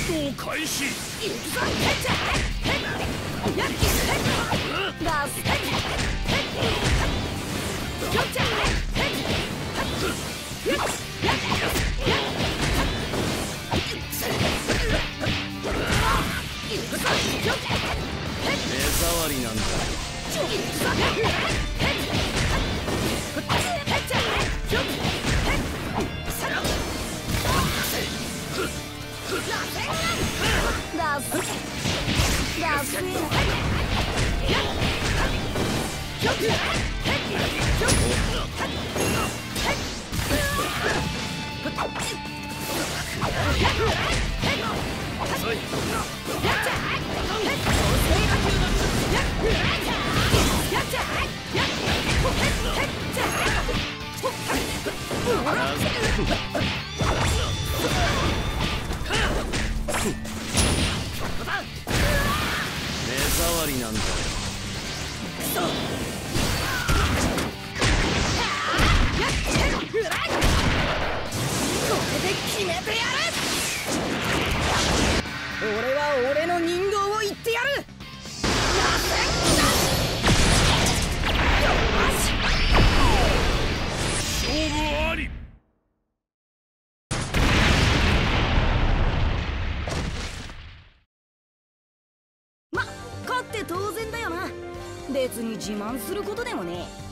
動開始。目障りなんだ。目障りなんだよ。 これで決めてやる。俺は俺の人形を言ってやる。 勝負あり。 ま、勝って当然だよな。別に自慢することでもねえ。